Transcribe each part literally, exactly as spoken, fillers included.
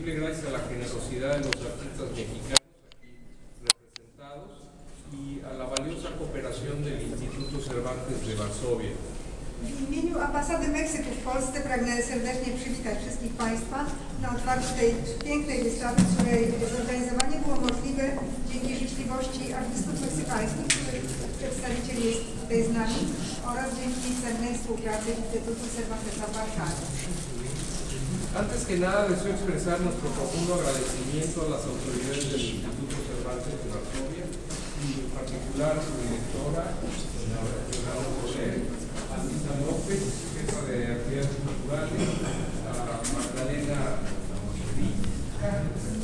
posible gracias a la generosidad de los artistas mexicanos aquí representados i a la valiosa cooperación del Instytutu Cervantes de Varsovia. W imieniu Ambasady Meksyku w Polsce pragnę serdecznie przywitać wszystkich Państwa na otwarciu tej pięknej wystawy, której zorganizowanie było możliwe dzięki życzliwości artystów meksykańskich, których przedstawiciel jest tutaj z nami, oraz dzięki cennej współpracy Instytutu Cervantesa w Warszawie. Antes que nada deseo expresar nuestro profundo agradecimiento a las autoridades del Instytutu Cervantes de Varsovia y en particular a su directora, la doctora a Lisa López, jefa de actividades culturales, a Magdalena Rica,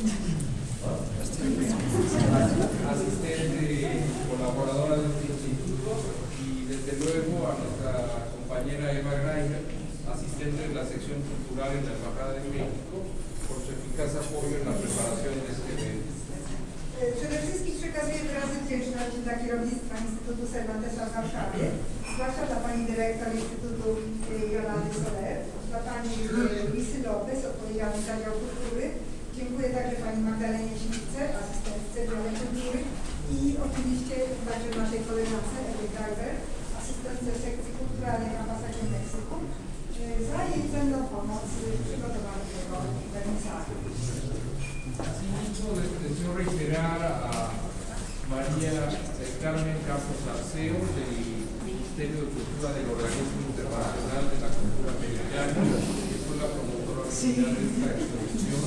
asistente y colaboradora de este instituto, y desde luego a nuestra compañera Eva Greiner, asistente de la sección cultural en la Embajada de México, por su eficaz apoyo en la preparación de este evento. Przede wszystkim przekazuję wyrazy wdzięczności dla kierownictwa Instytutu Cervantesa w Warszawie, zwłaszcza dla pani dyrektor Instytutu Jolandy Soler, dla pani Lisy Lopez, odpowiedzialnej za dział kultury. Dziękuję także pani Magdalenie Śliwce, asystentce działu kultury i oczywiście także naszej koleżance Ewy Driver, asystentce sekcji kulturalnej w Ambasadzie Meksyku, za jej cenną pomoc w przygotowaniu tego wernisażu. Asimismo, deseo reiterar a María Carmen Campos Arceo del Ministerio de Cultura del Organismo Internacional de la Cultura Mexicana, que fue la promotora original de esta exposición,